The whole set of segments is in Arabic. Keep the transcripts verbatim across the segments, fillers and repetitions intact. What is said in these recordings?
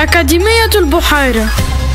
أكاديمية البحيرة.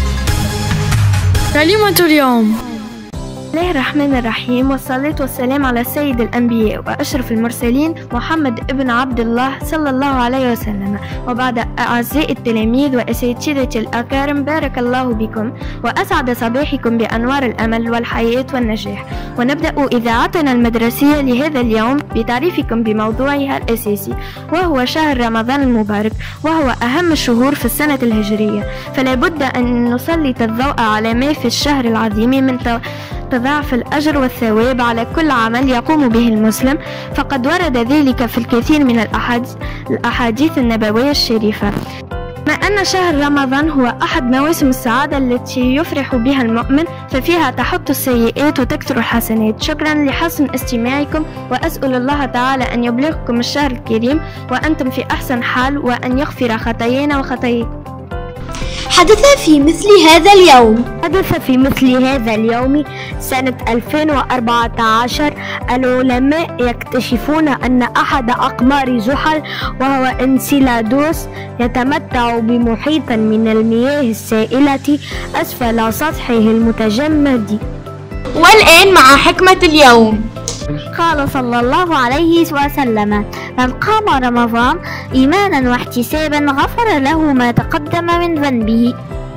كلمة اليوم. بسم الله الرحمن الرحيم، والصلاة والسلام على سيد الأنبياء وأشرف المرسلين محمد ابن عبد الله صلى الله عليه وسلم. وبعد، أعزائي التلاميذ وأساتذتي الأكارم، بارك الله بكم وأسعد صباحكم بأنوار الأمل والحياة والنجاح. ونبدأ إذاعتنا المدرسية لهذا اليوم بتعريفكم بموضوعها الأساسي، وهو شهر رمضان المبارك، وهو أهم الشهور في السنة الهجرية. فلا بد أن نسلط الضوء على ما في الشهر العظيم من تضاعف الأجر والثواب على كل عمل يقوم به المسلم، فقد ورد ذلك في الكثير من الأحاديث النبوية الشريفة. ما أن شهر رمضان هو أحد مواسم السعادة التي يفرح بها المؤمن، ففيها تحط السيئات وتكثر الحسنات. شكرا لحسن استماعكم، وأسأل الله تعالى أن يبلغكم الشهر الكريم وأنتم في أحسن حال، وأن يغفر خطايانا وخطاياكم. حدث في مثل هذا اليوم حدث في مثل هذا اليوم سنة ألفين وأربعة عشر العلماء يكتشفون أن أحد أقمار زحل، وهو انسيلادوس، يتمتع بمحيط من المياه السائلة أسفل سطحه المتجمد. والآن مع حكمة اليوم. قال صلى الله عليه وسلم: من قام رمضان إيمانا واحتسابا غفر له ما تقدم من ذنبه.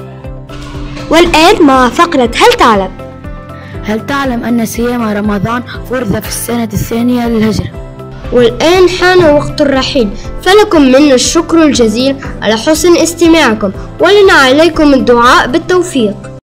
والآن مع فقرة هل تعلم؟ هل تعلم أن صيام رمضان فرض في السنة الثانية للهجرة؟ والآن حان وقت الرحيل، فلكم منا الشكر الجزيل على حسن استماعكم، ولنا عليكم الدعاء بالتوفيق.